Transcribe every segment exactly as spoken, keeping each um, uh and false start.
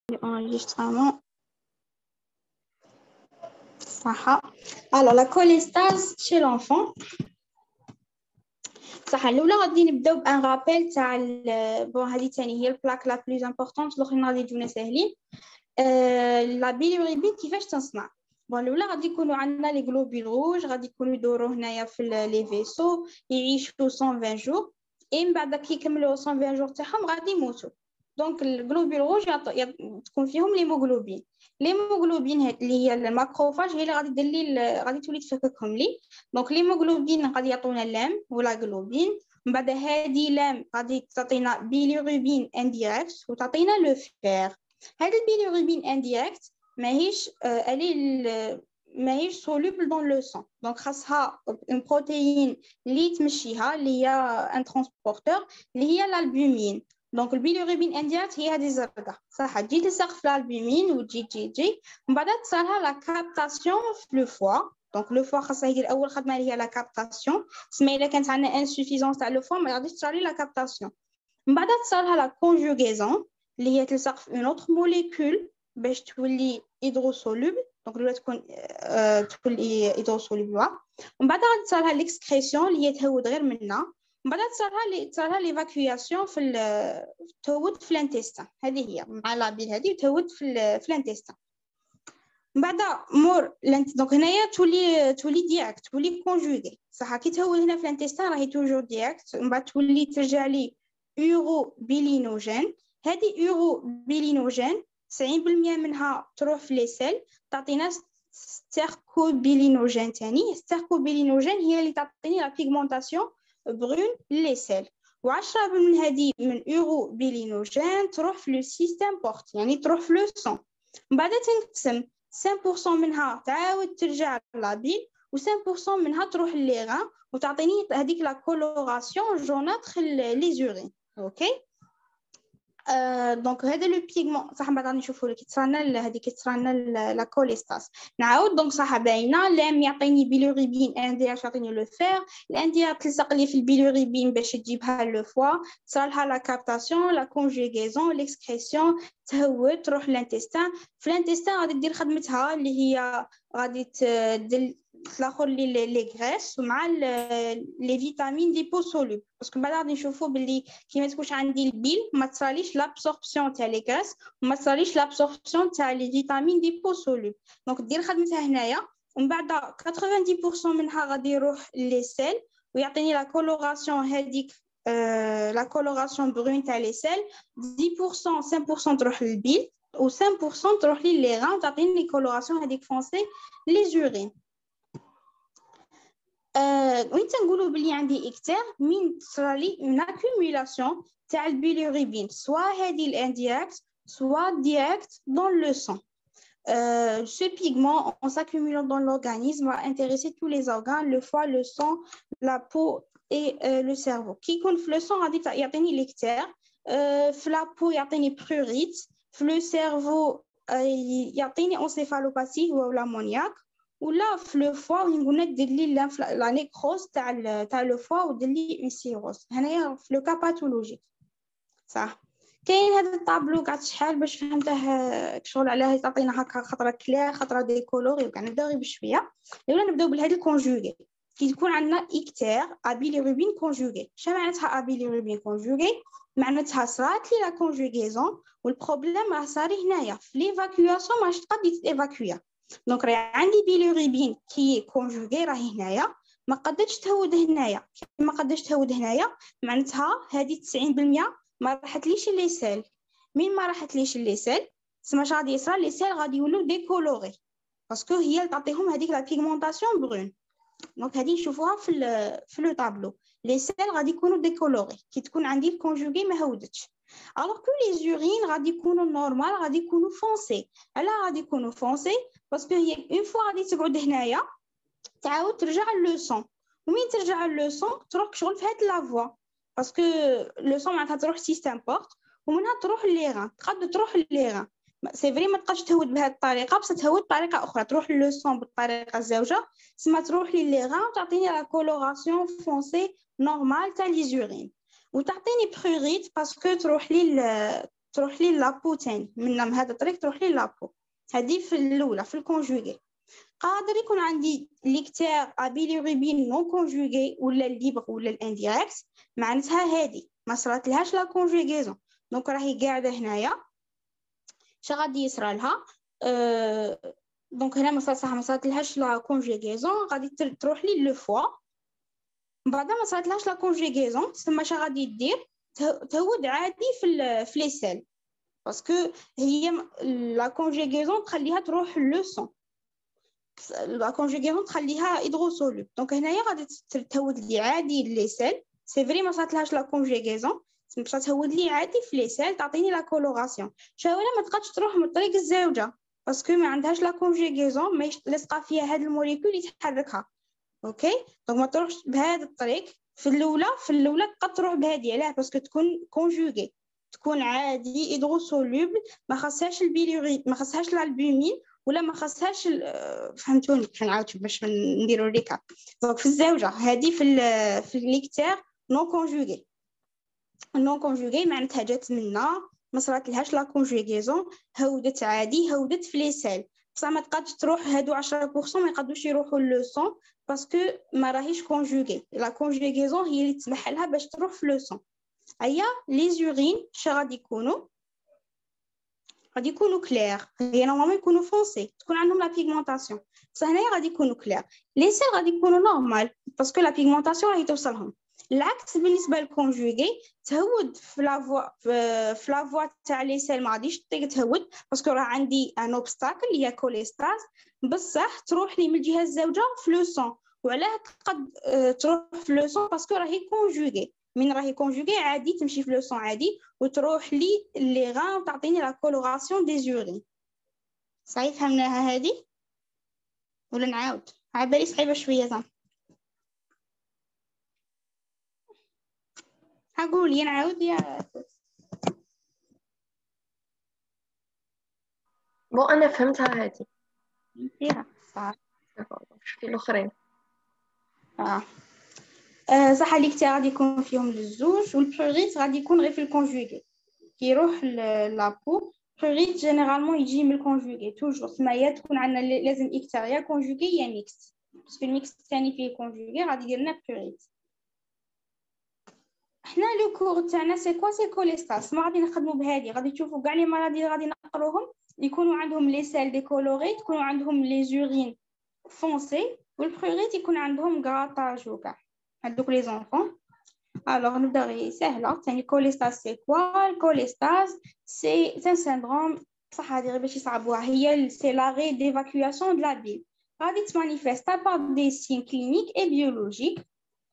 Enregistrement. Alors, la cholestase chez l'enfant. الأولى غادي نبداو بان رابيل تاع بون هذه ثاني هي البلاك لا بلوز امبورطونت الاخرين غادي يجونا ساهلين. لا بيليروبين كيفاش تصنع؟ بون الاولى غادي يكونوا عندنا لي غلوبول روج غادي يكونوا يدوروا هنايا في لي فيسو يعيشوا مية وعشرين جور اي من بعد كيكملوا مية وعشرين جور تاعهم غادي يموتوا. دونك الغلوبول روج تكون فيهم ليموغلوبين ليموغلوبين اللي هي الماكروفاج هي اللي غادي دير لي غادي تولي تفككهم لي. دونك ليموغلوبين غادي يعطونا لام ولا غلوبين، من بعد هذه لام غادي تعطينا بيليروبين انديريكت وتعطينا لو فير. هذا البيليروبين انديريكت ماهيش الي ماهيش سولوبل دون لو سون، دونك خاصها اون بروتيين اللي تمشيها اللي هي ان ترانسبورتور اللي هي الالبومين. دونك البيليروبين انديريكت هي هذه الزرقاء صح تجي تلصق في الالبومين وتجي تجي تجي من بعد تصالها لا كابتاسيون في لو فوا. دونك لو فوا خاصها يدير اول خدمه اللي هي لا كابتاسيون، سما الا كانت عندنا انسوفيزونس تاع لو فوا ما غاديش تصالي لا كابتاسيون. من بعد تصالها لا كونجوغيزون اللي هي تلصق في اون اوتر موليكول باش تولي هيدروسولوبل. دونك الاولى تكون أه تولي هيدروسولوبل. من بعد غادي تصالها ليكسكريسيون اللي هي تهود غير منا. من بعد تصالها لي تصالها ليفاكواسيون في تهود في الانتستان. هذه هي مع لابيل هذه تهود في في الانتستان. من بعد مور لانت دونك هنايا تولي تولي ديريكت تولي كونجوغي صح كي تهود هنا في الانتستان راهي توجور ديريكت. من بعد تولي ترجع لي يورو بيلينوجين. هذه يورو بيلينوجين تسعين بالمية منها تروح في لي سيل تعطينا ستيركوبيلينوجين ثاني. ستيركوبيلينوجين هي اللي تعطيني لا بيغمونطاسيون برون لي سيل. وعشرة من هذه من يورو بيلينوجين تروح في لو سيستم بورت يعني تروح في لو سون. من بعد تنقسم خمسة بالمية منها تعاود ترجع لابيل و5% منها تروح للغان وتعطيني هذيك لا كولوراسيون جوناتر لي زورين. اوكي آه، دونك هذا لو بيغمون صح. بعد غادي نشوفوا لك تصرنا هذيك تصرنا لا كوليستاس نعاود. دونك صح باينه لام يعطيني بيليروبين انديريكت يعطيني لو فير الانديريكت تلصق لي في البيليروبين باش تجيبها لو فوا تصالها لا كابتاسيون لا كونجوغيزون ليكسكريسيون تهود تروح للانتستان. في الانتستان غادي دير خدمتها اللي هي غادي تدير تلاخر لي لي غريس ومع لي فيتامين ليبوسولوبل باسكو بعد غادي نشوفوا باللي كي ما تكونش عندي البيل ما تصاليش لابسوربسيون تاع لي غريس وما تصاليش لابسوربسيون تاع لي فيتامين ليبوسولوبل. دونك دير خدمتها هنايا ومن بعد ثمانين بالمية منها غادي يروح لي سيل ويعطيني لا كولوراسيون هذيك أه لا كولوراسيون برون تاع لي سيل. عشرة بالمية خمسة بالمية تروح للبيل و خمسة بالمية تروح لي غان وتعطيني كولوراسيون هذيك فونسي لي زورين. Euh, وين تنقولوا بلي عندي اكتير من تصرالي اون اكومولاسيون تاع البيليروبين سوا هذه الانديريكت سوا ديريكت دون لو سون. Euh, ce pigment, en s'accumulant dans l'organisme, va intéresser tous les organes, le foie, le sang, la peau et euh, le cerveau. Qui compte le sang, il y a des lecteurs, la peau, il y a des prurites, le cerveau, il y a des encéphalopathie ou l'ammoniaque. ولا في لو فوا وين قلنا دير لي لا نيكروز تاع تاع لو فوا ودير لي اون سيروز هنايا في لو كا باثولوجيك صح. كاين هذا الطابلو قعدت شحال باش فهمته شغل علاه تعطينا هكا خطره كلير خطره دي كولوري وكاع نبداو غير بشويه. الا نبداو بهذا الكونجوغي كي تكون عندنا اكتير ابيليروبين كونجوغي. شنو معناتها ابيليروبين كونجوغي؟ معناتها صارت لي لا كونجوغيزون والبروبليم راه صاري هنايا في ليفاكواسيون ماش تقدي تيفاكويا. دونك راه عندي بيليروبين كي كونجوغي راهي هنايا ما قدتش تهود هنايا ما قدتش تهود هنايا معناتها هذه تسعين بالمية ما راحتليش لي سيل. مين ما راحتليش لي سيل سما اش غادي يصرى لي سيل غادي يولوا ديكولوري باسكو هي اللي تعطيهم هذيك لا بيغمونطاسيون برون. دونك هذه نشوفوها في في لو طابلو لي سيل غادي يكونوا ديكولوري كي تكون عندي الكونجوغي ما هودتش. alors que les urines غادي يكونوا نورمال غادي يكونوا فونسي. علاه غادي يكونوا فونسي باسكو هي اون فوا غادي تقعد هنايا تعاود ترجع لو سون ومين ترجع لو سون تروح شغل في هاد لافوا باسكو لو سون معناتها تروح سيستم بورت ومنها تروح ليغان تقد تروح ليغان. سي فري ما تقدش تهود بهذه الطريقه بس تهود بطريقه اخرى تروح لو سون بالطريقه الزوجه سما تروح ليغان وتعطيني لا كولوراسيون فونسي نورمال تاع لي زورين وتعطيني بروريت باسكو تروح لي تروح لي لابو تاني من من هذا الطريق تروح لي لابو. هذه في الاولى في الكونجوغي. قادر يكون عندي ليكتير ابيليروبين نون كونجوغي ولا الليبر ولا الانديريكت، معناتها هذه ما صرات لهاش لا كونجوغيزون، دونك راهي قاعده هنايا. اش غادي يصرى لها؟ أه... دونك هنا ما صرات ما صرات لهاش لا كونجوغيزون، غادي تروح لي لو فوا. بعد ما صرات لهاش لا كونجوغيزون تسمى اش غادي دير؟ تهود عادي في في لي سيل، باسكو هي لا كونجوغيزون تخليها تروح لو سون، لا كونجوغيزون تخليها هيدروسولوب. دونك هنايا غادي تهود لي عادي لي سيل، سي فري ما صرات لهاش لا كونجوغيزون، باش تهود لي عادي في لي سيل تعطيني لا كولوراسيون. شاوله ما تقدش تروح من طريق الزوجه باسكو ما عندهاش لا كونجوغيزون، ما يلصق فيها هاد الموليكول يتحركها. اوكي دونك ما تروحش بهذا الطريق. في الاولى في الاولى تقدر تروح بهذه، علاه؟ باسكو تكون كونجوغي، تكون عادي هيدروسولوبل، ما خاصهاش البيلوري، ما خاصهاش الالبومين، ولا ما خاصهاش. فهمتوني؟ باش نعاودش باش نديرو ريكاب. دونك في الزوجه هذه في في الليكتير نون كونجوغي. نون كونجوغي معناتها جات منا ما صرات لهاش لا كونجوغيزون، هودت عادي، هودت في لي سيل، بصح ما تقدش تروح. هادو عشرة بالمية ما يقدوش يروحوا لو سون باسكو ما راهيش كونجوغي. لا كونجوغيزون هي اللي تسمح لها باش تروح في لو سون. هيا لي زورين اش غادي يكونوا؟ غادي يكونوا كلير. هي نورمالمون يكونوا فونسي، تكون عندهم لا بيغمونطاسيون، بصح هنايا غادي يكونوا كلير. لي سيل غادي يكونوا نورمال باسكو لا بيغمونطاسيون راهي توصلهم. العكس بالنسبه للكونجوغي، تهود في لافوا في لافوا تاع لي سيل ما غاديش تطيق تهود باسكو راه عندي ان اوبستاكل اللي هي كوليستاز، بصح تروح لي من الجهه الزوجه في لو سون. وعلاه تقد تروح في لو سون؟ باسكو راهي كونجوغي. من راهي كونجوغي عادي تمشي في لو سون عادي وتروح لي لي غان تعطيني لا كولوراسيون دي زورين. صحيح فهمناها هذه ولا نعاود؟ عبالي صعيبه شويه زعما. هقول يا نعاود يا بو انا فهمتها هذه. فيها صح. شوفي الاخرين. اه آه صح، اللي غادي يكون فيهم الزوج، والبروغيت غادي يكون غير في الكونجوغي. كي يروح لابو بروغيت جينيرالمون يجي من الكونجوغي توجور. سمايا تكون عندنا لازم اكتر يا كونجوغي يا ميكس، بس في الميكس الثاني فيه كونجوغي غادي يدير لنا بروغيت. حنا لو كور تاعنا سي كوا؟ سي كوليستاس. ما غادي نخدموا بهذه، غادي تشوفوا كاع لي مرض غادي نقروهم يكونوا عندهم لي سيل ديكولوري، تكونوا عندهم لي زورين فونسي، والبروغيت يكون عندهم غراتاج وكاع هذوك لي زونفون. الوغ نبدا غير سهله. ثاني كوليستاس سي كوا؟ الكوليستاس سي ان سيندروم، بصح هذه غير باش يصعبوها، هي سي لاغي ديفاكياسيون دو لا بيل. غادي تمانيفيستا بار دي سين كلينيك اي بيولوجيك.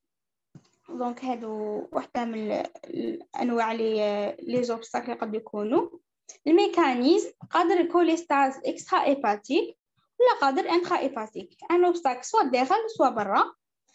دونك هادو واحدة من الأنواع لي لي زوبستاكل قد يكونوا. الميكانيزم قادر الكوليستاز اكسترا ايباتيك ولا قادر انترا ايباتيك. ان اوبستاكل سوا داخل سوا برا.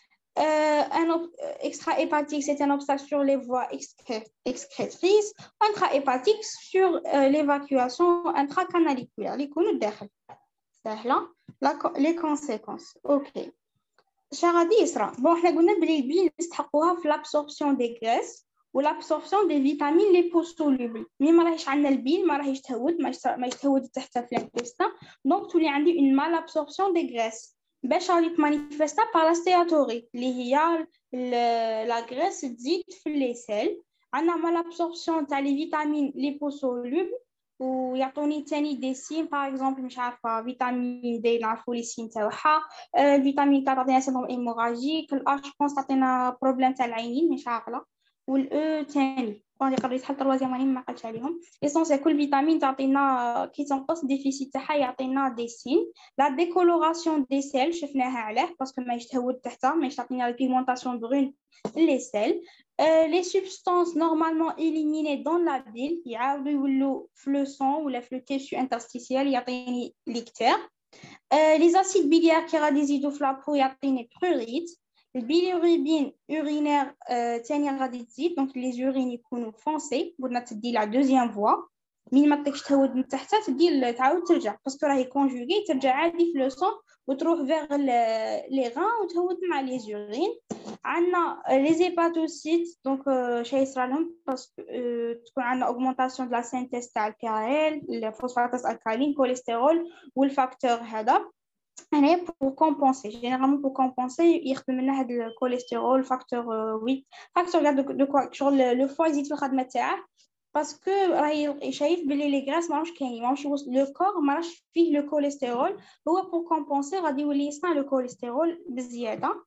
ان اكسترا ايباتيك سي ان اوبستاكل سور لي فوا اكسكريتريس، انترا ايباتيك سور ليفاكياسيون انترا كاناليكولار اللي يكونوا داخل. سهلة لي كونسيكونس. اوكي اش غادي يصرى؟ بون حنا قلنا بلي البيل نستحقوها في لابسوربسيون دي غريس ولابسوربسيون دي فيتامين لي بوسولوبل. مي ما راهيش عندنا البيل، ما راهيش تهود، ما يتهود تحت في الانتستان، دونك تولي عندي اون مال ابسوربسيون دي غريس. باش غادي تمانيفيستا بار لا ستياتوري اللي هي لا غريس تزيد في لي سيل. عندنا مال ابسوربسيون تاع لي فيتامين لي بوسولوبل ويعطوني ثاني دي سين، باغ اكزومبل مش عارفه فيتامين دي نعرفوا لي سين تاعها، الفيتامين كا تعطينا سيندروم ايموراجيك، الاش بونس تعطينا بروبليم تاع العينين مش عاقله، والاو ثاني بون يقدر يتحل تروازيام راني ما عقلتش عليهم. ايسونسيال كل فيتامين تعطينا كي تنقص ديفيسيت تاعها يعطينا دي سين. لا ديكولوراسيون دي سيل شفناها علاه باسكو ما يتهود تحتها، ما تعطينا البيغمونطاسيون برون لي سيل. Euh, les substances normalement éliminées dans la bile يعاودوا يولوا في لو سون ولا في لو تيشو انترستيسيال يعطيني ليكتير. euh, les acides biliaires qui غادي يزيدوا في لابو يعطيني بروغيت. البيليروبين urinaire ثاني غادي تزيد، دونك لي زورين يكونوا فونسي، قلنا تدي لا دوزيام فوا. من ما تقدرش تهود من تحت تدير تعاود ترجع باسكو راهي كونجوغي ترجع عادي في لو سون وتروح فيغ لي غان وتهود مع لي زورين. عندنا لي زيباتوسيت دونك شي يصرى لهم باسكو تكون عندنا اوغمونطاسيون دو لا سينتيز تاع البي ال الفوسفاتاز الكالين كوليسترول والفاكتور هذا هنايا بور كومبونسي جينيرالمون بور كومبونسي يخدم لنا هاد الكوليسترول فاكتور ثمانية فاكتور كاع دو شغل لو فوا يزيد في الخدمه تاعه باسكو راهي شايف بلي لي غراس ماهمش كاينين ماهمش لو كور ماراش فيه لو كوليسترول هو بور كومبونسي غادي يولي يصنع لو كوليسترول بزياده.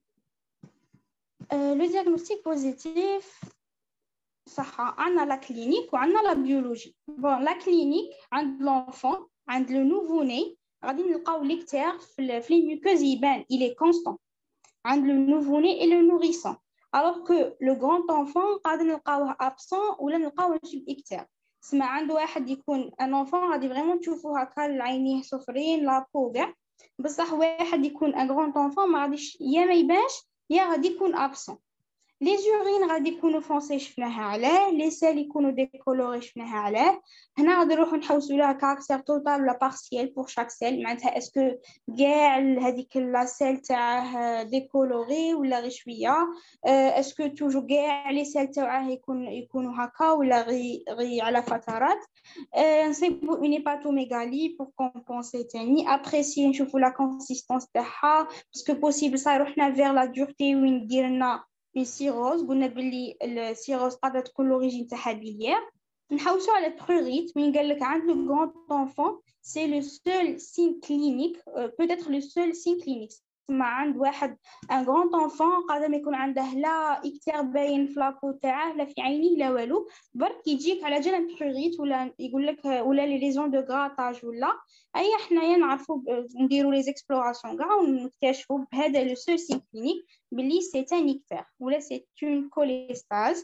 لو دياغنوستيك بوزيتيف صح عندنا لا كلينيك وعندنا لا بيولوجي. بون لا كلينيك عند لونفون عند لو نوفو ني غادي نلقاو ليكتير في لي ميوكوز يبان il est constant عند لو نوفو ني et le nourrisson alors que le grand enfant قادر نلقاوه absent ولا نلقاوه شي اكتير. سما عنده واحد يكون ان enfant غادي فريمون تشوفوه هكا العينيه صفرين لا بو كاع بصح واحد يكون ان grand enfant ما غاديش يا ما يبانش يا غادي يكون absent. لي زورين غادي يكونوا فونسي شفناها علاه لي سيل يكونوا ديكولوري شفناها علاه. هنا غادي نروحوا نحوسوا لها كاركتير توتال ولا بارسيال بور شاك سيل معناتها اسكو كاع هذيك لا سيل تاعه ديكولوري ولا غير شويه اسكو توجو كاع لي سيل تاعه يكون يكونوا هكا ولا غي غي على فترات. نصيبوا اون هيباتوميغالي بور كومبونسي تاني ابريسي نشوفوا لا كونسيستانس تاعها باسكو بوسيبل صا يروحنا فيغ لا دورتي وين دير لنا une cirrhose قلنا باللي السيروز قادرة تكون لوريجين تاعها بيليير. نحوسوا على prurite وين قال لك عند لو grand enfant c'est le seul signe clinique peut-être le seul signe clinique. ما عند واحد ان grand enfant قادر ما يكون عنده لا اكتير باين في لابو تاعه لا في عينيه لا والو برك يجيك على جال prurite ولا يقول لك ولا لي ليزون دو غراتاج ولا اي حنايا نعرفوا نديروا لي زيكسبلوراسيون كاع ونكتشفوا بهذا لو سول سين كلينيك باللي سي ان اكتير ولا سي اون كوليستاز.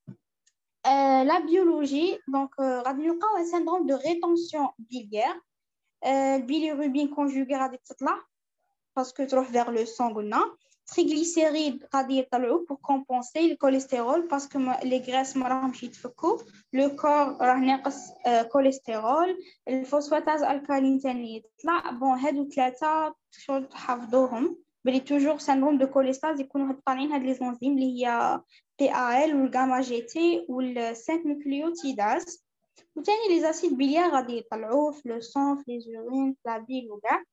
لا بيولوجي دونك غادي نلقاو ان سيندروم دو ريتونسيون بيليير. البيليروبين كونجوغي غادي تطلع باسكو تروح فيغ لو سون قلنا. triglycérides غادي يطلعوا pour compenser le cholestérol parce que les graisses ما راهمش يتفكوا le corps راه ناقص كوليسترول. الفوسفاتاز الكالين ثاني يطلع. بون هادو ثلاثه شغل تحفظوهم بلي توجور سيندروم دو كوليستاز يكونوا هاد طالعين هاد لي زونزيم اللي هي بي ا ال والغاما جي تي وال خمسة نوكليوتيداز وثاني لي زاسيد بيليار غادي يطلعوه في لو سون في لي زورين في لا بيل وكاع.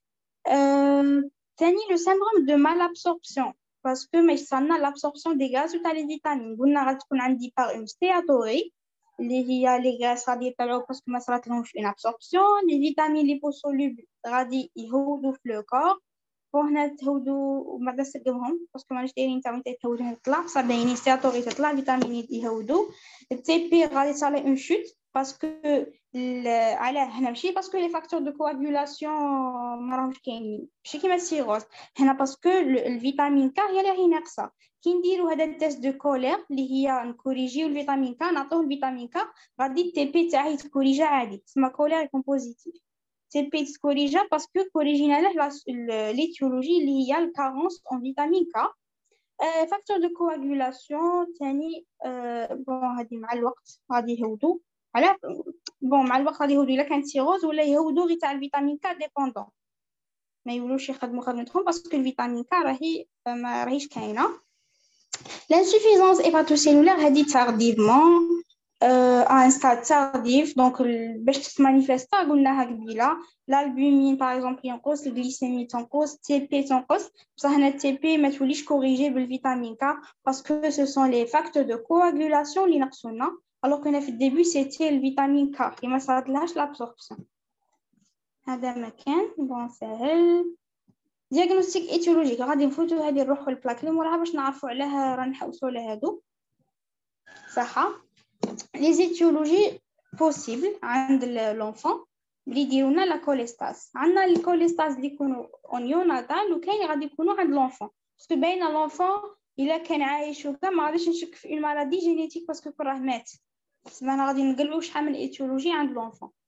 ثاني لو سيندروم دو مال ابسوربسيون باسكو ما يصلنا لابسوربسيون دي غاز وتاع لي فيتامين قلنا غادي تكون عندي باغ اون ستياتوري اللي هي لي غاز غادي يطلعوا باسكو ما صرات لهمش اون ابسوربسيون. لي فيتامين لي بوسولوبل غادي يهودوا في لو كور وهنا تهودوا وما تسقمهم باسكو ماناش دايرين تاع وانت تهودهم تطلع بصح باينين ستياتوري تطلع فيتامين يهودوا. التي بي غادي تصالي اون شوت باسكو علاه هنا ماشي باسكو لي فاكتور دو كواغولاسيون ما راهمش كاينين ماشي كيما السيروز هنا باسكو الفيتامين ك هي اللي راهي ناقصه. كي نديروا هذا التيست دو كولير اللي هي نكوريجيو الفيتامين ك نعطوه الفيتامين ك غادي التي بي تاعه يتكوريجا عادي تسمى كولير يكون بوزيتيف. تي بي تكوريجا باسكو كوريجينا له ليتيولوجي اللي هي الكارونس ان فيتامين ك. فاكتور دو كواغولاسيون ثاني بون هذه مع الوقت غادي يهودوا على بون مع الوقت غادي يهودوا الا كانت سيروز ولا يهودوا غير تاع الفيتامين ك ديبوندون ما يولوش يخدموا خدمتهم باسكو الفيتامين ك راهي ما راهيش كاينه. لانسوفيزونس هيباتوسيلولير هذه تارديفمون ان ستاد تارديف دونك باش تتمانيفيستا قلناها قبيله الالبومين باغ اكزومبل ينقص الجليسيمي تنقص تي بي تنقص بصح هنا تي بي ما توليش كوريجي بالفيتامين ك باسكو سو سون لي فاكتور دو كواغولاسيون اللي نقصونا alors que في الديبي سيتي الفيتامين ك اللي ما صارت لهاش لابسوربسيون. هذا مكان بون سهل. دياغنوستيك ايتيولوجيك غادي نفوتو هذه نروحو البلاك اللي موراها باش نعرفوا علاه راه نحوسوا على هادو صح. لي زيتيولوجي بوسيبل عند لونفون اللي يديروا لنا لا كوليستاز. عندنا الكوليستاز اللي يكونوا اونيوناتال وكاين غادي يكونوا عند لونفون باسكو باينه لونفون الا كان عايش وكا ما غاديش نشك في اون مالادي جينيتيك باسكو راه مات. سما انا غادي نقلبوا شحال من ايتيولوجي عند لونفون.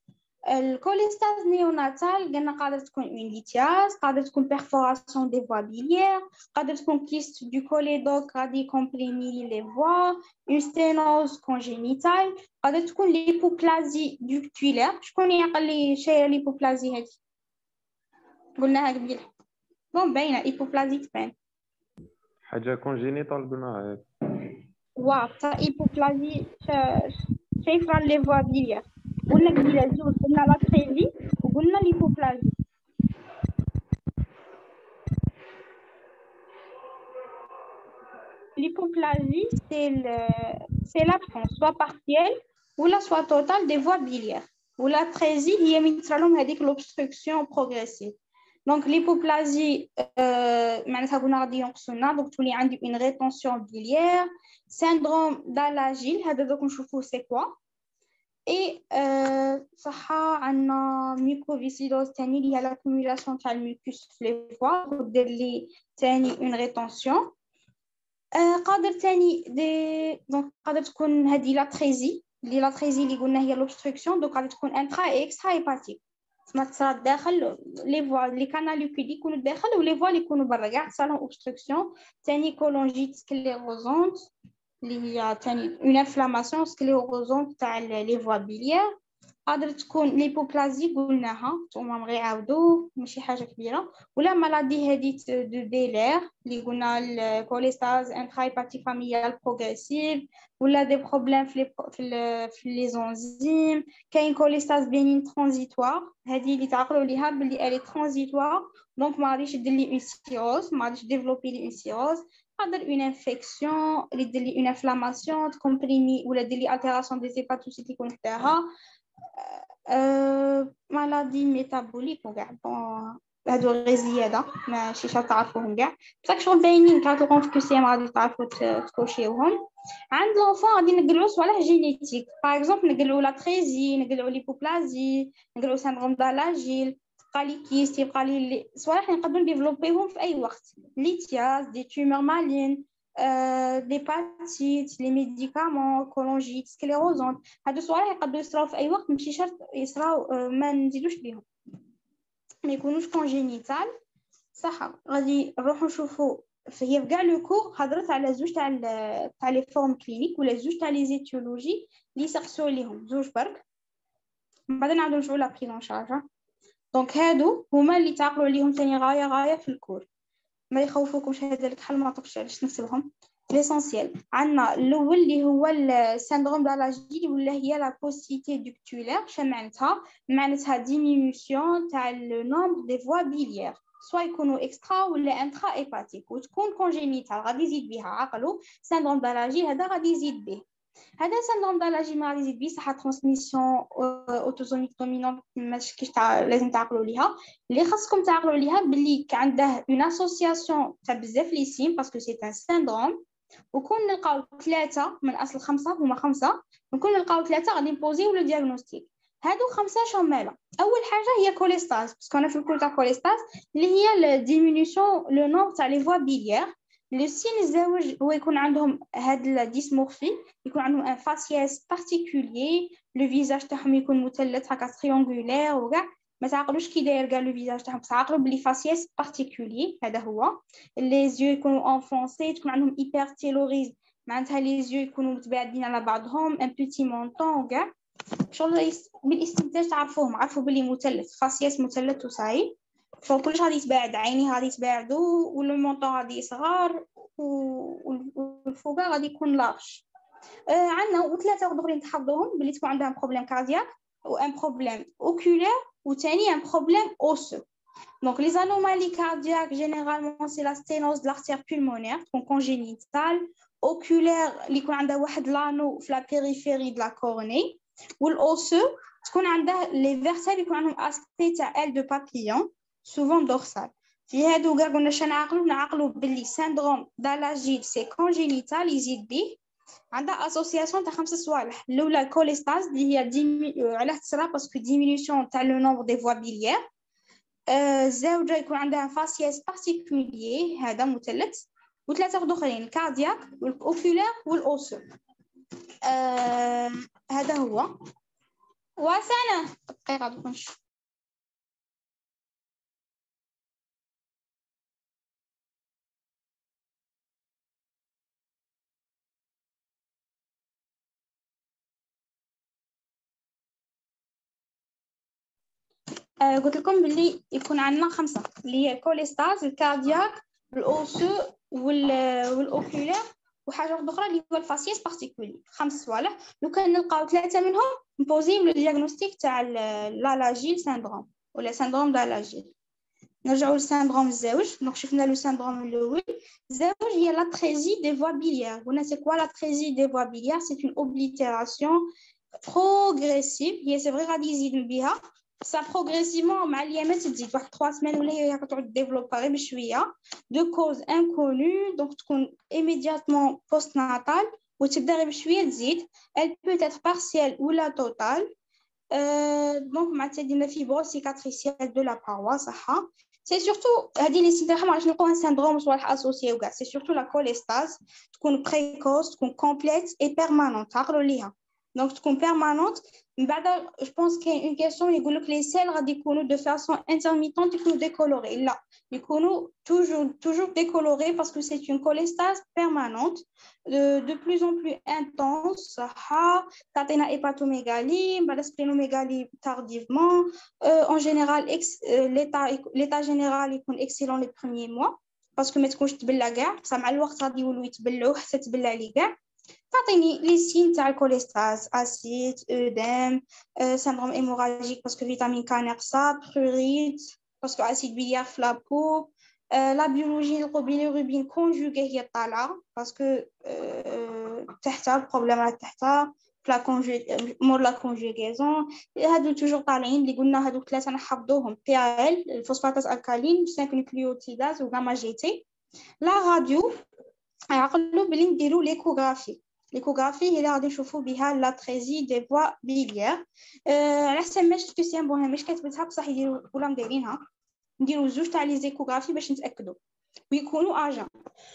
الكوليستاز نيوناتال قلنا قادرة تكون اون ليتياز، قادرة تكون بيرفوراسيون دي فوا بيليير، قادرة تكون كيست دو كوليدوك غادي كومبريمي لي فوا، اون ستينوز كونجينيتال، قادرة تكون ليبوبلازي دوكتولير. شكون يعقل لي شي ليبوبلازي هادي؟ قلناها قبيله. بون باينة ايبوبلازي تبان حاجة كونجينيتال قلناها. واو تا ايبوبلازي شايفة لي فوا بيليير. قلنا قبيله زوج، قلنا لا تريزي وقلنا ليبوبلازي. L'hypoplasie, c'est c'est l'absence, soit partielle ou la soit totale des voies biliaires. Ou la trésie, il y a l'obstruction progressive. Donc, l'hypoplasie, euh, donc, tu as une rétention biliaire, syndrome d'Alagille, c'est quoi? Et ça a une mucoviscidose, il y a l'accumulation de mucus sur les voies, une rétention. قادر تاني دي دونك قادر تكون هذه لا تريزي اللي لا تريزي اللي قلنا هي لوبستركسيون، دونك قادر تكون انترا اكسترا هيباتيك، تسمى تصرا داخل لي فوا لي كاناليكول يكونوا داخل ولي فوا اللي يكونوا برا كاع تصرا اوبستركسيون. تاني كولونجيت سكليروزونت اللي هي تاني اون انفلاماسيون سكليروزونت تاع لي فوا بيليير. قادر تكون ليبوبلازي قلناها نتوما غير عاودو ماشي حاجه كبيره، ولا مالادي هادي دو ديلير اللي قلنا الكوليستاز انترايباتي فاميال بروغريسيف، ولا دي بروبليم في في في لي زونزيم. كاين كوليستاز بينين ترانزيتوار، هادي اللي تعقلوا ليها بلي الي ترانزيتوار دونك ما غاديش دير لي اون سيروز، ما غاديش ديفلوبي لي اون سيروز. قادر اون انفيكسيون اللي دير لي اون انفلاماسيون تكومبريمي، ولا دير لي التيراسيون دي هيباتوسيت يكون حداها. مالادي ميتابوليك وكاع بون هادو غير زياده ماشي شرط تعرفوهم كاع، بصح شغل باينين كتلقاهم في كيسيام غادي تعرفوا تكوشيوهم. عند لونفون غادي نقلعوا صوالح جينيتيك، باغ اكزومبل نقلعوا لا تريزي، نقلعوا ليبوبلازي، نقلعوا سندروم دالاجيل، تبقى لي كيست، يبقى لي صوالح نقدروا نديفلوبيهم في اي وقت، ليتياز دي تومور مالين، دي باتيت، لي ميديكامون، كولونجيت سكليروزونت. هادو صوالح يقدروا يصراو في اي وقت، ماشي شرط يصراو ما نزيدوش ليهم، ما يكونوش كونجينيتال. صح غادي نروحوا نشوفوا هي في كاع لو كور هضرت على زوج تاع تاع لي فورم كلينيك ولا زوج تاع لي زيتيولوجي اللي سقسوا عليهم زوج برك، من بعد نعاودو نشوفوا لا بريزون شارج. دونك هادو هما اللي تعقلوا عليهم ثاني غايه غايه في الكور، ما يخوفوكمش هذا الكحل ما طقش علاش نكتبهم. ليسونسيال عندنا الاول اللي هو السندروم دالاجيل ولا هي لا بوسيتي دوكتولير. شنو معناتها؟ معناتها ديمينيسيون تاع لو نومبر دي فوا بيليير، سوا يكونوا اكسترا ولا انترا ايباتيك، وتكون كونجينيتال غادي يزيد بها. عقلوا سندروم دالاجيل هذا غادي يزيد به، هذا سندروم دالاجيل ما غادي يزيد به صح ترانسميسيون اوتوزوميك دومينونت ماشي كيش تاع لازم تعقلوا ليها. اللي خاصكم تعقلوا ليها باللي عنده اون اسوسياسيون تاع بزاف لي سيم باسكو سي ان سندروم، وكون نلقاو ثلاثه من اصل خمسه، هما خمسه، نكون نلقاو ثلاثه غادي نبوزيو لو دياغنوستيك. هادو خمسه شماله. اول حاجه هي كوليستاز، باسكو انا في الكول تاع كوليستاز اللي هي ديمينيسيون لو نومبر تاع لي فوا بيليير. لو سين الزواج هو يكون عندهم هاد الديسمورفي، يكون عندهم ان فاسياس بارتيكولير، لو فيزاج تاعهم يكون مثلث هكا تريونغولير وكاع. ما تعقلوش كي داير كاع لو فيزاج تاعهم، تعقلوا بلي فاسياس بارتيكولير هذا هو. لي زيو يكونوا انفونسي، تكون عندهم هايبرتيلوريزم معناتها لي زيو يكونوا متباعدين على بعضهم، ان بوتي مونطون وكاع. شغل بالاستنتاج تعرفوهم، عرفوا بلي مثلث فاسياس مثلث وصاي، فكلش غادي يتباعد، عيني غادي يتباعدوا والمونطون غادي يصغر والفوقا غادي يكون لارج. آه عندنا وثلاثه اخرين تحفظوهم باللي تكون عندهم بروبليم كاردياك وان بروبليم اوكولير وثاني ان بروبليم اوسو. دونك لي زانومالي كاردياك جينيرالمون سي لا ستينوز دو لارتير بولمونير تكون كونجينيتال، اوكولير اللي يكون عندها واحد لانو في لا بيريفيري دو لا كورني، والاوسو تكون عندها لي فيرتيبر يكون عندهم اسبي تاع ال دو بابيون سوفون دورسال. في هادو كاع قلنا شنو نعقلوا نعقلوا باللي سندروم دالاجيل سي كونجينيتال يزيد به، عندها اسوسياسيون تاع خمسه صوالح. الاولى كوليستاز اللي هي ديمي علاه تصرا باسكو ديمينيسيون تاع لو نومبر دي فوا بيليير. الزوجه يكون عندها فاسياس بارتيكولير هذا مثلث، وثلاثه اخرين الكاردياك والاوكولير والاوسو. آه هذا هو. وسنة دقيقة دوك نشوف. آه قلت لكم باللي يكون عندنا خمسة اللي هي الكوليستاز الكاردياك الأوسو والأوكولير وحاجة أخرى اللي هو الفاسيس بارتيكولي. خمس صوالح لو كان نلقاو ثلاثة منهم نبوزيهم لو دياغنوستيك تاع لالاجيل سيندروم ولا سيندروم دالاجيل. نرجعوا للسيندروم الزوج. دونك شفنا لو سيندروم الاول الزوج هي لاتريزي دي فوا بيليار. قلنا سي كوا لاتريزي دي فوا بيليار؟ سي اون اوبليتيراسيون بروغريسيف. هي سي فري غادي يزيد بها ça progressivement مع الايامات تزيد واحد ثلاث سemaines ولا هي كتعود ديفلوبا غير بشويه دو كوز انكونو. دونك تكون immédiatement postnatal وتبدا غير بشويه تزيد. elle peut être partielle ولا totale. دونك مع تدينا فيبرو cicatricielle de la paroi صحه. سي سورتو هذه لي سيندروم ما عرفتش نلقاوها سيندروم صوالح اسوسيي وكاع. سي سورتو لا كوليستاز تكون بريكوس تكون كومبليت اي بيرمانونت. عقلوا ليها دونك تكون بيرمانونت. من بعد جو بونس كاين اون كيسيون يقول لك لي سيل غادي يكونوا دو فاسون انترميتونت يكونوا ديكولوري. لا يكونوا توجور توجور ديكولوري باسكو سي اون كوليستاز بيرمانونت دو دو بلوس ان بلوس انتونس صحه. تعطينا هيباتوميغالي بعد سبلينوميغالي تارديفمون. ان جينيرال ليتا ليتا جينيرال يكون اكسيلون لي بروميير موا باسكو ما تكونش تبلع كاع بصح مع الوقت غادي يولوا يتبلعوا حتى تبلع لي كاع. تعطيني لي سين تاع الكوليستاز اسيت اوديم سيندروم هيموراجيك باسكو فيتامين ك ناقصه بروريت باسكو اسيد بيليار في لابو. لا بيولوجي البيليروبين كونجوغي هي طالعه باسكو تحتها البروبليم راه تحتها لا كونجوغ مور لا كونجوغيزون. هادو توجور طالعين اللي قلنا هادوك ثلاثه نحفظوهم بي ال الفوسفاتاز الكالين خمسة نيوكليوتيداز وغاما جي تي. لا راديو عقلوا بلي نديروا ليكوغرافي. ليكوغرافي هي اللي غادي نشوفوا بها لاتريزي دي فوا بيليار. على حسب ما شفتو سي مهم مش كتبتها بصح يديروا ولا مديرينها. نديروا زوج تاع لي زيكوغرافي باش نتاكدوا ويكونوا اجا.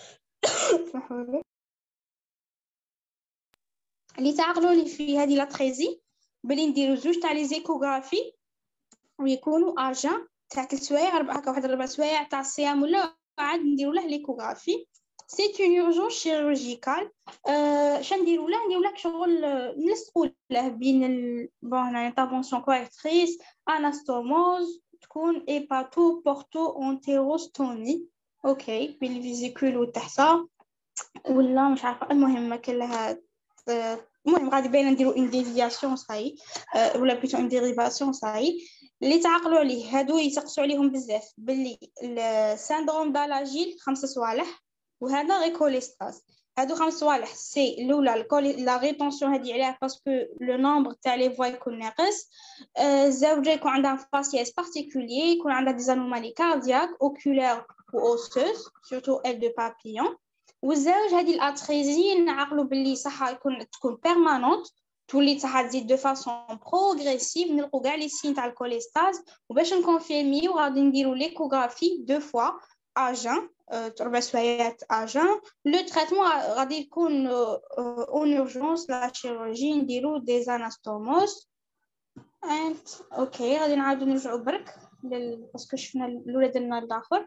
اللي تعقلوا لي في هذه لاتريزي بلي نديروا زوج تاع لي زيكوغرافي ويكونوا اجا تاع ثلاث سوايع ربع هكا واحد ربع سوايع تاع الصيام ولا عاد نديروا له ليكوغرافي. C'est une urgence chirurgicale. شنديروا له نديروا له شغل نلصقوا له بين ال بون انترفونسيون كوريكتريس اناستوموز تكون ايباتو بورتو انتيروستومي اوكي بالفيزيكول وتحتها ولا مش عارفه. المهم كاين لها المهم غادي باينه نديروا ان ديفياسيون صاي ولا بلوتو ان ديريفاسيون صاي. اللي تعقلوا عليه هادو يتقصوا عليهم بزاف باللي السيندروم دالاجيل خمسه صوالح وهذا غير كوليستاز. هادو خمس صوالح سي الاولى لا ريتونسيون هادي عليها باسكو لو نومبر تاع لي فوا يكون ناقص. الزوجه يكون عندها فاسياس بارتيكولير يكون عندها دي زانومالي كاردياك اوكولير و اوسوس سورتو ال دو بابيون. والزوج هادي الاتريزي نعقلوا باللي صح يكون تكون بيرمانونت تولي صح تزيد دو فاسون بروغريسيف. نلقوا كاع لي سين تاع الكوليستاز وباش نكونفيرميو غادي نديروا ليكوغرافي دو فوا اجان ربع سوايعات اجان. لو تريتمون غادي يكون اون اورجونس لا شيروجي نديرو دي اناستوموس انت اوكي. غادي نعاودو نرجعو برك باسكو شفنا الاولى درنا الاخر.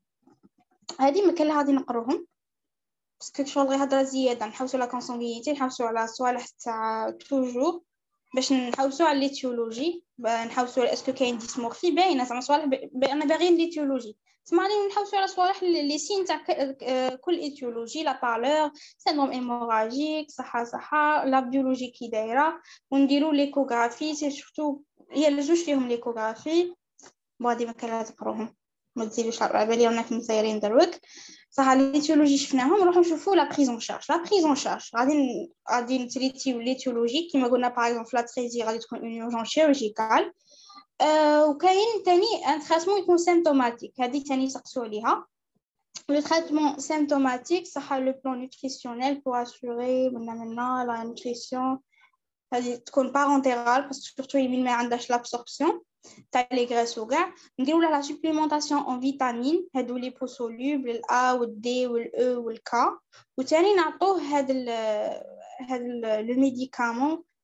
هادي ما كان غادي نقروهم باسكو شغل غير هضره زياده. نحوسوا لا كونسونغينيتي نحوسوا على صوالح تاع توجور باش نحوسوا على ليتيولوجي نحوسوا على اسكو كاين ديسمورفي باينه زعما صوالح انا باغيين ليتيولوجي. تسمعني نحوسوا على صوالح لي سين تاع كل ايتيولوجي لا بالور سيندروم هيموراجيك صحه صحه لا بيولوجي كي دايره ونديروا ليكوغرافي. سي سورتو هي لجوج فيهم ليكوغرافي غادي ما كان تقروهم ما تزيدوش على بالي رانا مسيرين دروك صح. ليتيولوجي شفناهم نروحو نشوفوا لا بريزون شارج. لا بريزون شارج غادي غادي نتريتيو ليتيولوجي كيما قلنا باغ اكزومبل لا تريزي غادي تكون اون اورجونس شيرورجيكال. أه وكاين تاني ان تريتمون يكون سيمبتوماتيك. هذه تاني سقسوا عليها لو تريتمون سيمبتوماتيك صح لو بلان نوتريسيونيل بور اسوري منا منا لا نوتريسيون هذه تكون بارونتيرال باسكو سورتو يمين ما عندهاش لابسوربسيون تاع لي غريس وكاع. نديروا لها لا سوبليمونطاسيون اون فيتامين هادو لي بوسولوبل الا والدي والاو والكا وثاني نعطوه هاد ال هاد لو ميديكامون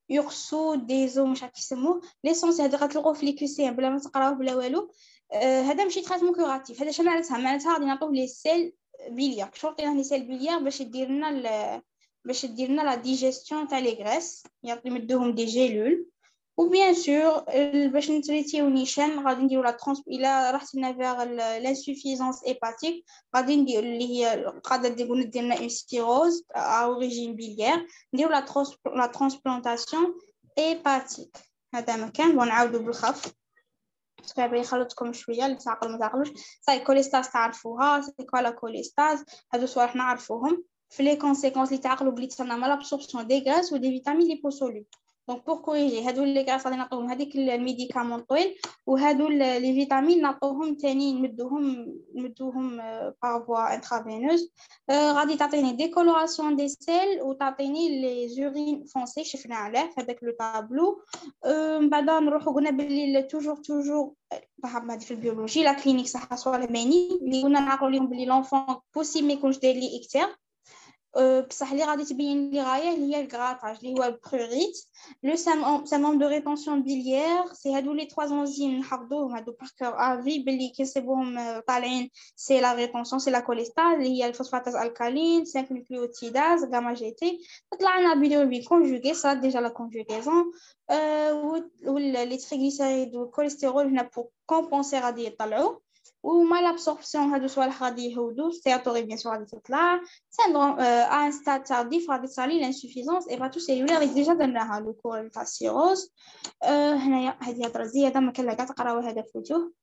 يقصوا دي زو مش عارف يسموه ليسونس هذا غتلقوه في لي كيسيان بلا ما تقراوه بلا والو. آه هذا ماشي تريتمون كوغاتيف. هذا شنو معناتها؟ معناتها غادي نعطيوه لي سيل بليار. شرطي لي سيل بليار باش يدير لنا باش يدير لنا لا ديجيستيون تاع لي غريس، يعطي يمدوهم دي جيلول. وبيان سور باش نتريتيو نيشان غادي نديرو لا ترانس الى رحت لنا فيغ لانسوفيزونس هيباتيك غادي ندير اللي هي قاعده ديرو ندير لنا اون سيروز ا اوريجين بيليار نديرو لا ترانس لا ترانسبلانتاسيون هيباتيك. هذا مكان ونعاودو بالخف باسكو خلطتكم شويه اللي تعقل ما تعقلوش. ساي كوليستاز تعرفوها، سي كوا لا كوليستاز، هادو صوالح نعرفوهم. في لي كونسيكونس اللي تعقلوا بلي تصنع مال ابسوربسيون دي غاز و دي فيتامين ليبوسولوبل. دونك بور كوريجي هادو لي غاز غادي نعطيوهم هذيك الميديكامون طويل، وهادو لي فيتامين نعطوهم ثاني نمدوهم نمدوهم بارفوا انترافينوز. غادي تعطيني ديكولوراسيون دي سيل وتعطيني لي زورين فونسي شفنا عليه في هذاك لو طابلو. من بعد نروحو قلنا بلي توجور توجور هذه في البيولوجي لا كلينيك صح صوالح باينين اللي قلنا نعقلوا لهم بلي لونفون بوسيبل ما يكونش داير لي اكتير. بصح اللي غادي تبين لي غايه هي الكراتاج اللي هو البروريت لو سيندروم دو ريتونسيون بيليير. سي هادو لي ثلاث انزيم نحفظوهم هادو باركور افي بلي كيسيبوهم طالعين. سي لا ريتونسيون سي لا كوليستاز اللي هي الفوسفاتاز الكالين خمسة نيوكليوتيداز غاما جي تي. طلع لنا بيليروبين كونجوغي صار ديجا لا كونجوغيزون. ولا لي تريغليسيريد والكوليسترول هنا بور كومبونسي غادي يطلعوا. وما لابسوربسيون هادو صوالح غادي يهودو ستياتوري بيان سور غادي تطلع. syndrome euh, à un stade tardif غادي تصالي l'insuffisance hépatocellulaire اللي ديجا درناها لو كور تاع السيروز. هنايا هذه هضره زياده ما كان لا كاع تقراوها هذا فوتوه.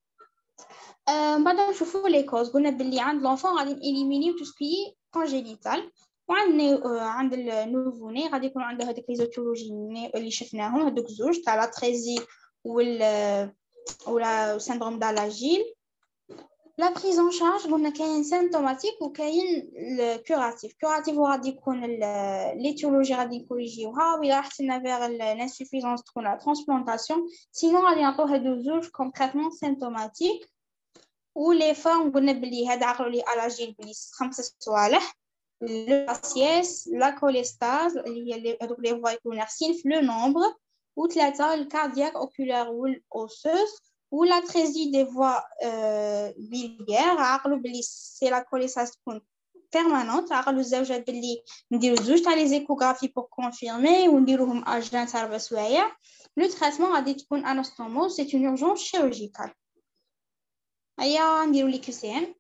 من بعد نشوفوا لي كوز. قلنا باللي عند لونفون غادي نيليمينيو تو سكي كونجينيتال، وعند عند النوفوني غادي يكون عنده هذيك ليزوتولوجي اللي شفناهم هذوك زوج تاع لا تريزي ولا ولا سيندروم دالاجيل. لا بريز ان شارج قلنا كاين سيمبتوماتيك وكاين كوراتيف. كوراتيف غادي يكون ليتيولوجي غادي نكوريجيوها، وإلا رحتنا فيغ لانسوفيزونس تكون لا ترانسبلانتاسيون. سينو غادي نعطيو هادو زوج كونكريتمون سيمبتوماتيك. ولي فورم قلنا بلي هذا عقلوا لي الاجيل بلي خمسه صوالح: لاسيس، لا كوليستاز اللي هي هذوك لي فوا يكونوا ناقصين في لو نومبر، وثلاثه الكاردياك اوكولار والاوسوس. ou la trésie des voies euh, biliaires. عقلوا بلي سي لا كوليستاز تكون بيرمانونت. عقلوا الزوجات بلي نديرو زوج تاع لي زيكوغرافي بور كونفيرمي ونديروهم اجان تاع ربع سوايع. لو تريتمون غادي تكون انستومو سي اون اورجونس شيروجيكال. هيا نديرو لي كيسيان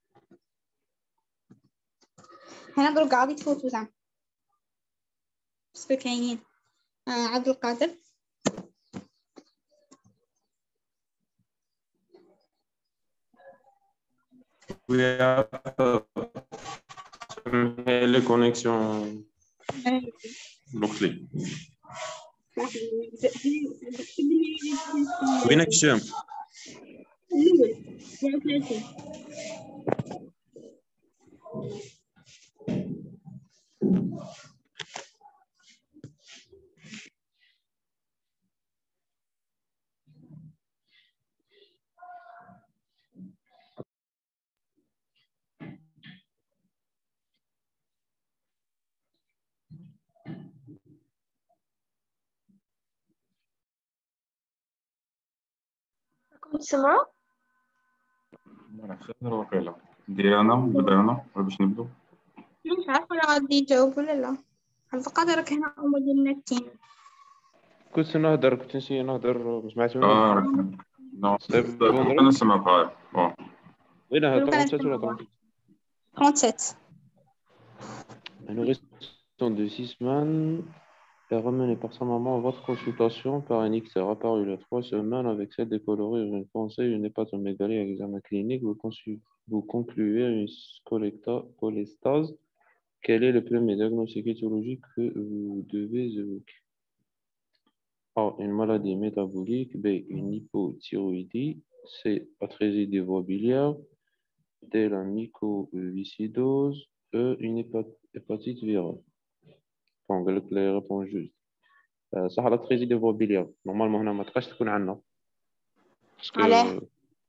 هنا دروك غادي تفوتو زعما باسكو كاينين عبد القادر. Oui, les connexions bloquées. وينك هشام؟ راكم تسمعوا؟ ما نعرفش انا واقيلا ندير انا نبدا انا ولا باش نبداو؟ مش عارفه انا غادي يجاوب ولا لا. عبد القادر راك هنا هما ديال النتين. كنت نهضر كنت نسي نهضر ما سمعتونيش. اه نو انا سمعت هاي اه وين هاد ثلاثة ولا ثلاثة؟ trente-sept. Un nourrisson de six semaines est ramené par sa maman à votre consultation par un ictère apparu il y a trois semaines avec celle décolorée, une pensée, une hépatomégalie à examen clinique. Vous, vous concluez une cholestase. Quel est le premier diagnostic étiologique que vous devez évoquer? A. Une maladie métabolique. B. Une hypothyroïdie. C. Atrésie des voies biliaires. D. La mycoviscidose. E. Une hépatite virale. Bon, قال لك لي ريبون جوست. صح لا تريزي دي فوا بيليار نورمالمون هنا ما تبقاش تكون عندنا باسكو علاه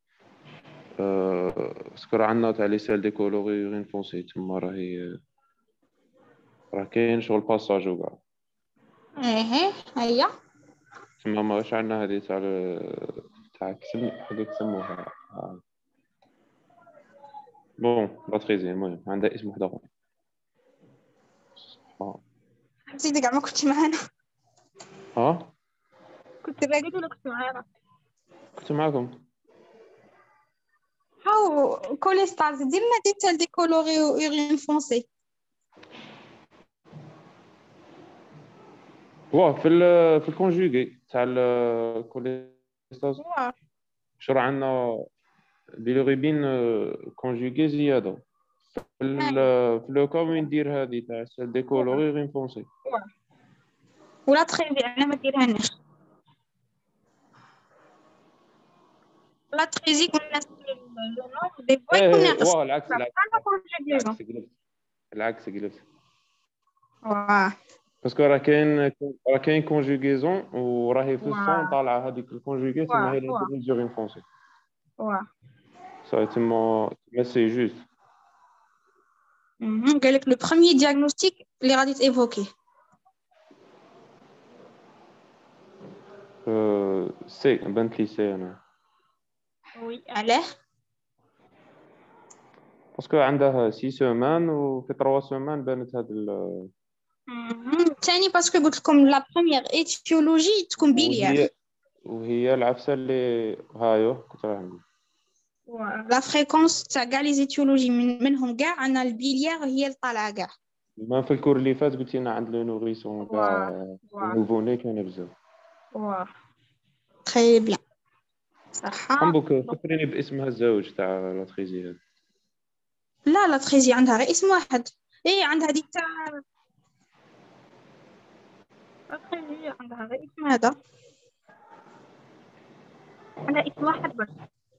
باسكو راه عندنا تاع لي سيل ديكولوري يورين فونسي تما راهي راه كاين شغل باساج وكاع. ايه هيا تما ماش عندنا هذه تاع ال- تاع كسم حاجة يسموها آه. بون لا تريزي المهم عندها اسم واحد آخر آه. زيد كاع ما كنتش معانا ها كنت راقد ولا كنت معانا كنت معكم هاو كوليستاز ديرنا دي تال دي كولوري و اورين فونسي واه في ال في الكونجوغي تاع الكوليستاز واه شرع عندنا بيلوغيبين كونجوغي زيادة في ال في لو كا وين ندير هذه تاع سيل دي كولوري غير فونسي ولا تخيبي انا ما ديرهاش لا تخيزي كنا ناس لو نوم دي فوا ايه يكون ايه ناقص واه العكس العكس بحال كونجوغيزون العكس قلبت العكس قلبت واه باسكو راه كاين راه كاين كونجوغيزون وراهي في الصون واه طالعه هذيك الكونجوغي تما واه هي اللي واه ندير زوغين فونسي واه صافي تما تما سي جوست مهم. قال لك لو بروميير دياغنوستيك اللي غادي تيفوكي سي بانت لي سي انا وي علاه باسكو عندها سي سومان وفي تروا سومان بانت هاد ال... مهم. ثاني باسكو قلت لكم لا بروميير ايتيولوجي تكون بيليار وهي وهي العفسه اللي هايو كنت راه عندي لا فريكونس تاع كاع لي زيتيولوجي من منهم كاع عندنا البيليار هي اللي طالعه كاع ما في الكور اللي فات قلت لنا عند لو نوريسون كاع واه نوفوني كاين بزاف واه تري بيان صح حمبوك فكريني باسمها الزوج تاع لا تريزي هذا لا لا تخيزي عندها غير اسم واحد ايه عندها ديك تاع لا تخيزي عندها غير اسم هذا عندها اسم واحد بس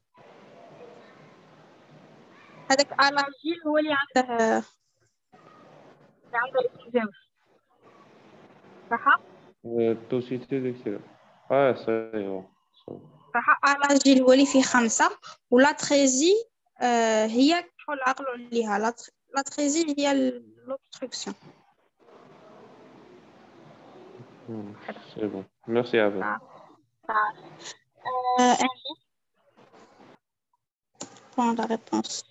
هذاك الاجيل هو اللي عنده اللي عنده اسم زوج صح توسيتي ديك اه صحيح صح الاجيل هو اللي فيه خمسة ولا تخيزي آه هي كحول عقلوا عليها لا تخ- لا تخيزي هي لوبستركسيون سي بون ميرسي عباد Euh, un point de réponse.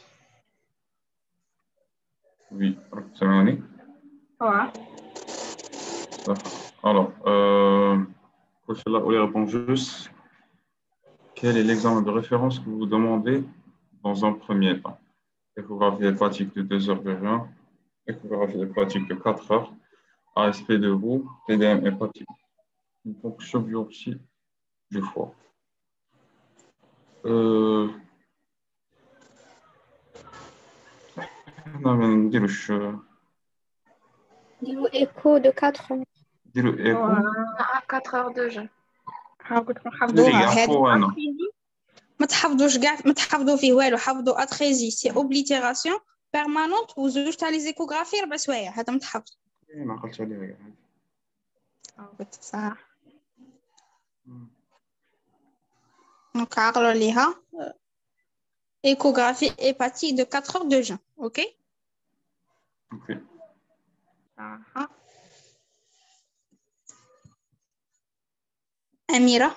Oui, سامعني. Ouais. D'accord. Alors, euh, pour cela, on les répond juste. Quel est l'examen de référence que vous demandez dans un premier temps? Échographie hépatique de deux heures vingt, échographie hépatique de quatre heures, A S P de vous, T D M hépatique. Une fonction biopsie du foie. Euh, non, mais نديروش Dis-nous écho de quatre ans. نديرو ايكو À quatre heures de jeûne. ها قلت لكم ديري حفظوها كاع هذه فوق انا أتريزي ما تحفظوش كاع ما تحفظوا فيه والو حفظوا اتريزي سي اوبليتيراسيون بيرمانونت وزوج تاع لي زيكوغرافي ربع سوايع هذا متحفظ ما عقلتش عليها كاع قلت صح دونك عقلوا عليها échographie hépatique de quatre heures de jeûne ok اوكي aha Amira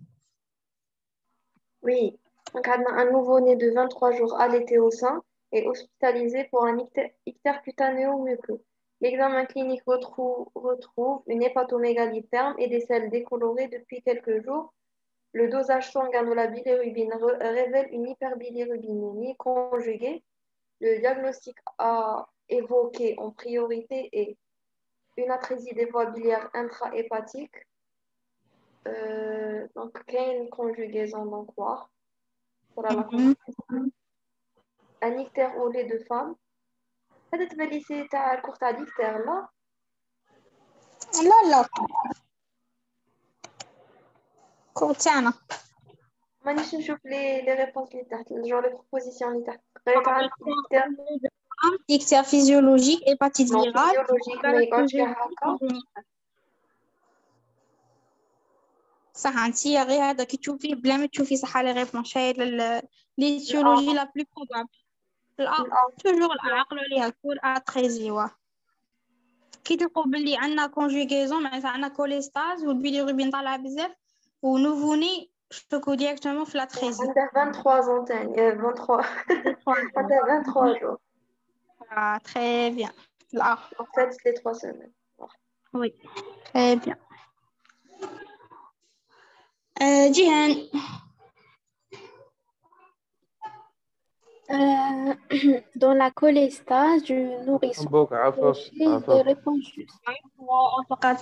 Oui. Donc, on a un nouveau-né de vingt-trois jours allaité au sein et hospitalisé pour un ictère, ictère cutanéo-muqueux. L'examen clinique retrouve, retrouve une hépatomégalie ferme et des selles décolorées depuis quelques jours. Le dosage sanguin de la bilirubine re- révèle une hyperbilirubinémie conjuguée. Le diagnostic à évoquer en priorité est une atrésie des voies biliaires intrahépatique. Euh, donc, qu'il y a une conjugaison donc voir. Voilà la conjugaison. Un ictère au lait de femme. هذا تبان لي سي تاع الكور تاع ديكتير لا لا لا كور تاعنا مانيش نشوف لي لي ريبونس اللي تحت جو لي بروبوزيسيون اللي تحت قريت عن ديكتير ictère physiologique hépatite نو virale فيزيولوجيك ما يقعدش فيها هكا صح انت غير هذا كي تشوفيه بلا ما تشوفي صح لي ريبونس شايل ليتيولوجي لا بلو بروبابل الأ توجور العقل عليها كل اتريزي وا كي تلقوا باللي عندنا كونجوغيزون معناتها عندنا كوليستاز والبيليروبين طالعه بزاف ونوفوني شوكو ديريكتومون في لا تريزي. عندها vingt-trois ans تاني vingt-trois عندها vingt-trois jours. Ah, très bien. Là. En fait, c'est les trois semaines. Oui, très bien. Euh, Jihan. Euh, dans la cholestase du nourrisson, حبوك عفاف les عفاف réponses justes. فقط.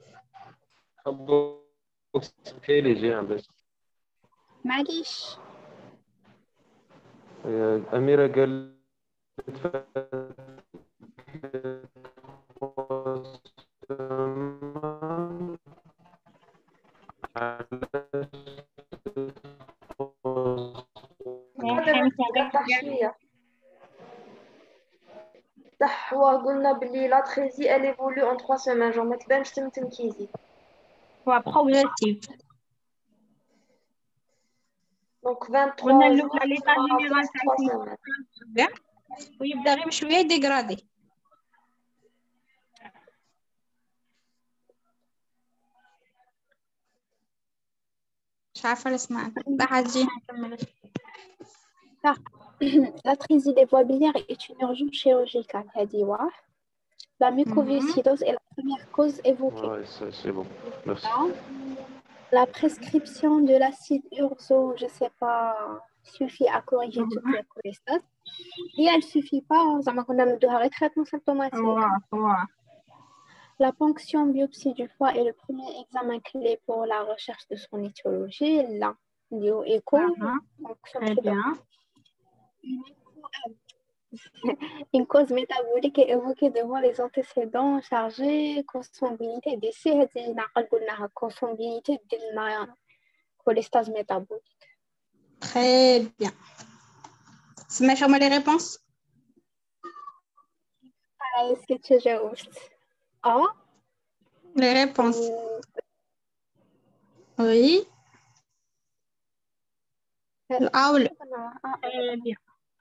حبوك سمحي لي جيان بس. معليش. آه، أميرة قالت صح وقلنا بلي لا تريزي elle évolue en trois semaines genre ما تبانش تمتم كيزي. هو progressif. Donc vingt-trois قلنا jours الأولى l'état général trois تاع semaines. ويبدا غير بشويه ديغرادي. مش عارفه اللي سمعت بعد جينا نكمل. L'atrésie des voies biliaires est une urgence chirurgicale. هذه واحد. La mucoviscidose est la première cause évoquée. Ouais, c'est c'est bon. Merci. La prescription de l'acide urso, je sais pas, suffit à corriger toute la cholestase. Et elle suffit pas, ça m'a condamné de arrêter traitement symptomatique. La ponction biopsie du foie est le premier examen clé pour la recherche de son étiologie. Là, écho, très bien. Une cause métabolique est évoquée devant les antécédents chargés, consanguinité décès, la consanguinité de la cholestase métabolique. Très bien. C'est ma les réponses? Est-ce que tu as juste A? Les réponses. Oui. A ou le Très bien.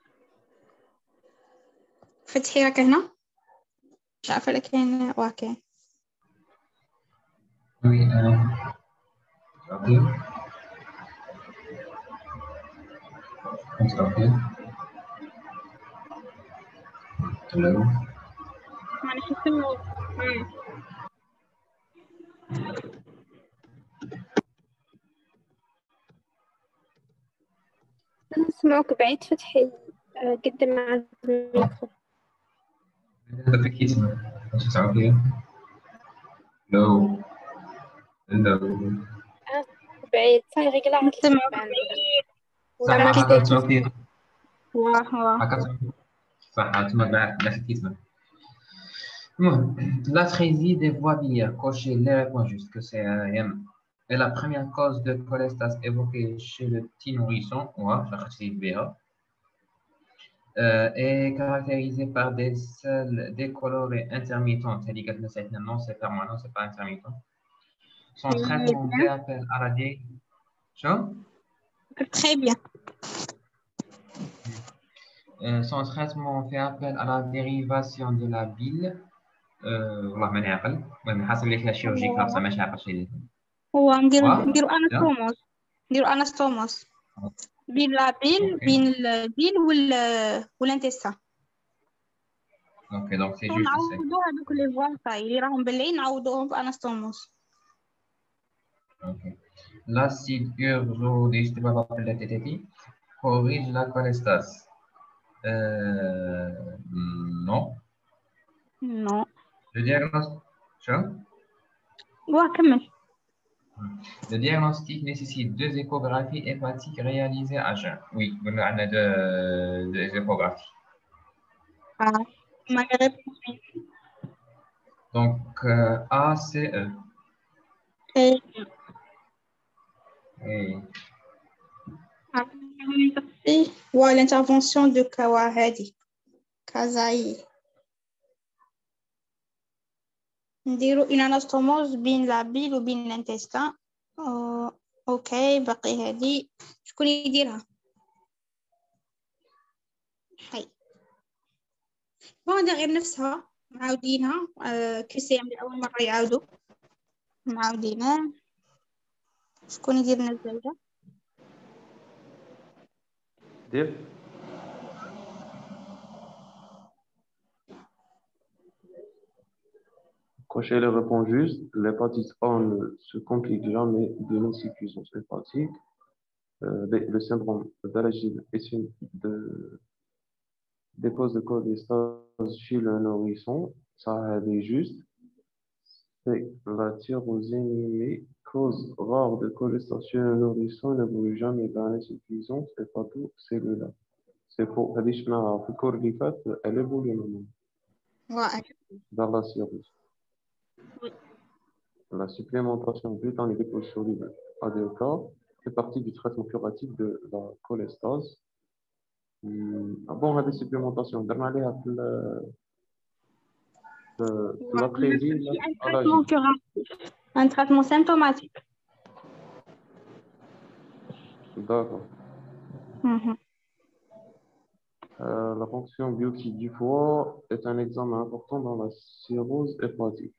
فتحي راك هنا مش عارفه لك كاين واكاين وي انا اوكي اوكي الو ما نحسوا نسمعوك بعيد فتحي قد مع الميكرو هذا كيتنا واش تعرفي لو لو بعيد صاي غير قلع نسمعوك بعيد ولا ما صح تعرفي واه هكا صح تما بعد لا كيتنا المهم l'atrésie des voies biliaires cocher les réponses justes que c'est M est la première cause de cholestase évoquée chez le petit nourrisson ouais ça Euh, est caractérisée par des selles décolorées intermittentes. Non, c'est permanent, c'est pas intermittent. Son traitement fait appel à la dé... Très bien. Euh, son traitement fait appel à la dérivation de la bile. والله ما نعقل المهم حسب لي فيها شيروجيك خاصة ماشي عارفة شي هو نديرو نديرو انستوموس نديرو انستوموس بين لا بيل بين البيل وال والانتستا. اوكي دونك سي جوست نعوضو هذوك لي فوا تاي اللي راهم بالعين نعوضوهم بانستوموس. اوكي l'acide urso T T T corrige la cholestase. Euh, non. Non. Le diagnostic. Ouais, كمل. Le diagnostic nécessite deux échographies hépatiques réalisées à jeun. Oui, on a deux, deux échographies. Ah, ma réponse. Donc, euh, A, C, E. Et... Et... Ouais, l'intervention de Kawahadi. Kazaï. نديرو une anastomose بين la bile وبين l'intestin. أو... اوكي باقي هذه شكون يديرها؟ حي ما غير نفسها معاودينها كسي من أول مرة يعاودوا معاودينها. شكون يدير لنا الزوجة؟ دير Cochez les réponses justes. L'hépatite A ne se complique jamais d'une insuffisance hépatique. Euh, le syndrome d'Alagille est une de, des causes de cholestase chez le nourrisson. Ça est juste. C'est la tyrosinémie, cause rare de cholestase chez le nourrisson, ne n'évolue jamais vers l'insuffisance hépatocellulaire. C'est pour additionner في الكور اللي فات elle évolue maintenant dans la cirrhose. La supplémentation glutamique liposoluble A D K fait partie du traitement curatif de la cholestase. Ah bon, on a des supplémentations. درنا عليها في في l'après-midi. Un traitement curatif, un traitement symptomatique. D'accord. Mhm. Euh, la fonction biopsie du foie est un examen important dans la cirrhose hépatique.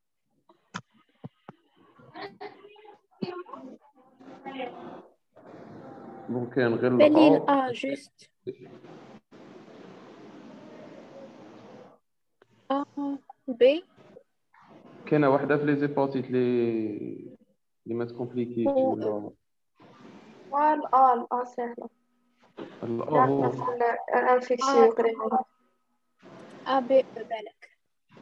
Donc, il y a une Béline A, juste. A, B. كاينه واحده في لي زيباتيت لي اللي ما تكومبليكيش ولا وال اه اه سهلة. اه هو الانفكسيو قريبة. A B بالك.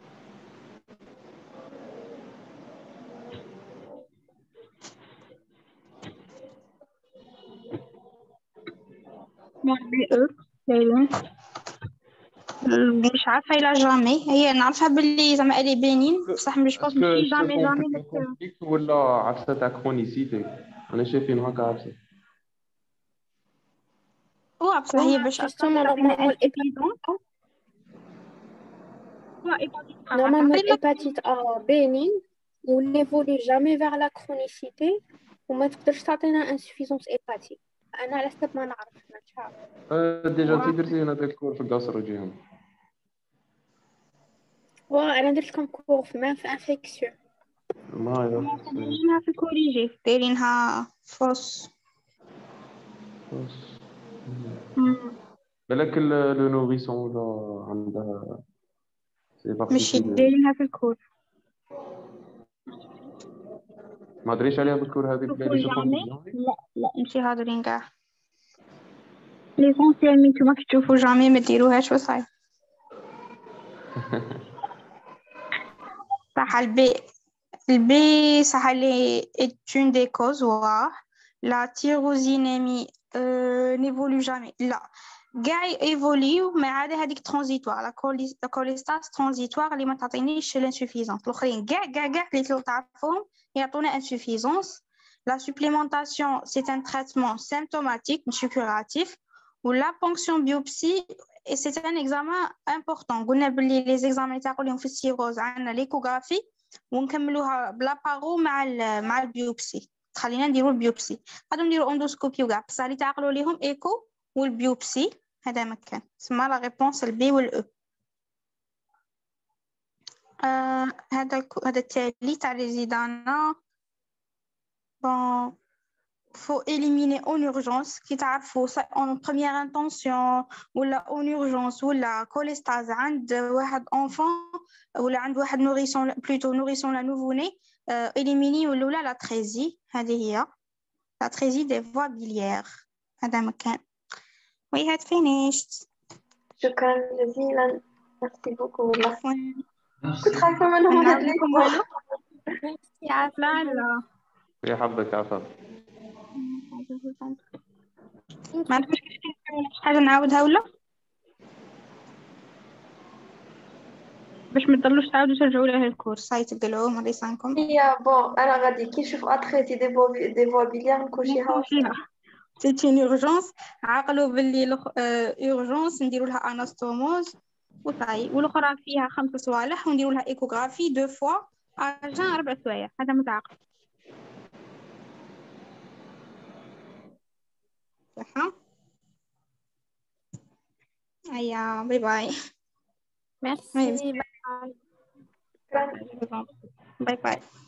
ليلى مش عارفة إلى جامي هي نعرفها باللي زعما إلي بينين بصح مش بوس ماشي جامي جامي ولا عفسة تاع كرونيسيتي أنا شايفين هكا عفسة هو بصح هي باش نورمالمون الهيباتيت A بينين ونيفولي جامي فيغ لا كرونيسيتي وما تقدرش تعطينا انسوفيزونس هيباتيك. أنا على حسب ما نعرف ما نعرف. أه ديجا تي درتي هنا داك الكور في القصر وجيهم. وأنا درت كونكور في ما في انفيكسيون. ما دايرينها في الكوريجي دايرينها فوس. فوس. بالك لو نوريسون ولا عندها ماشي دايرينها في الكور. ما دريش عليها بالكور هذيك اللي لا لا ماشي هادرين كاع. ليسونسيال من نتوما كتشوفوا جامي ما ديروهاش وصاي. صح البي البي صح لي est une des causes واه la tyrosinémie euh, n'évolue jamais لا كاع ايفوليو ما عدا هذيك ترانزيتوار لا كوليستاز ترانزيتوار اللي ما تعطينيش الانسوفيزونس الاخرين كاع كاع كاع اللي تعرفوهم يعطونا انسوفيزونس. La supplémentation, c'est un traitement symptomatique, ماشي curatif. Ou la ponction biopsie, et c'est un examen important. قلنا باللي les examens تاعو اللي في السيروز عندنا l'échographie ونكملوها بلا بارو مع ال مع البيوبسي. خلينا نديرو البيوبسي. غادي نديرو اندوسكوبي وكاع بصح اللي تعقلوا ليهم ايكو والبيوبسي هذا مكان. تسمى لا ريبونس البي والاو. آه هذا هذا التالي تاع ريزيدانا. Bon, faut éliminer en urgence qui تعرفوا en première intention ولا en urgence ولا cholestase عند واحد enfant ولا عند واحد nourrisson plutôt nourrisson la nouveau-né euh, éliminer ولا la trésie هذه هي la trésie des voies biliaires. هذا مكان. We had finished. شكرا جزيلا. merci beaucoup والله. كنت خايفة منهم هاد لي كومون. merci عافلا لا. يا حظك عفوا. ما عندكش حاجة نعاودها ولا باش ما تضلوش تعاودوا ترجعوا لها الكورس صاي تقلعوا مرة يسانكم. هي بون أنا غادي كي نشوف أتريتي دي فوا دي فوا بيليار نكوشيها. C'est une urgence. عقلوا باللي urgence نديروا لها انستوموز وصاي والاخرى فيها خمس صوالح ونديروا لها ايكوغرافي دو فوا اجان اربع سوايع. هذا متعاقل صح. ايا باي باي. ميرسي. Bye bye.